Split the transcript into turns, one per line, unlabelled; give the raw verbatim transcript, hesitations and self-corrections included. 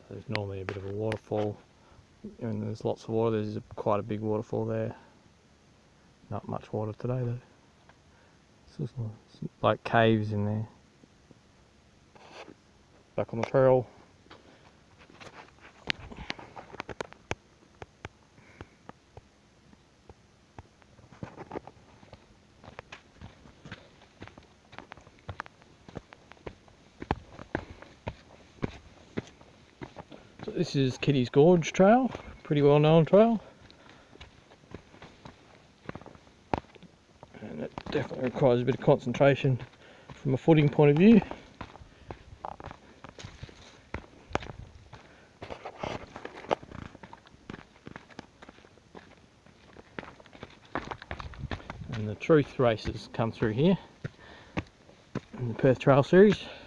There's normally a bit of a waterfall, and there's lots of water. There's quite a big waterfall there. Not much water today though. It's like caves in there. Back on the trail. So this is Kitty's Gorge Trail, pretty well known trail. And it definitely requires a bit of concentration from a footing point of view. And the truth races come through here in the Perth Trail Series.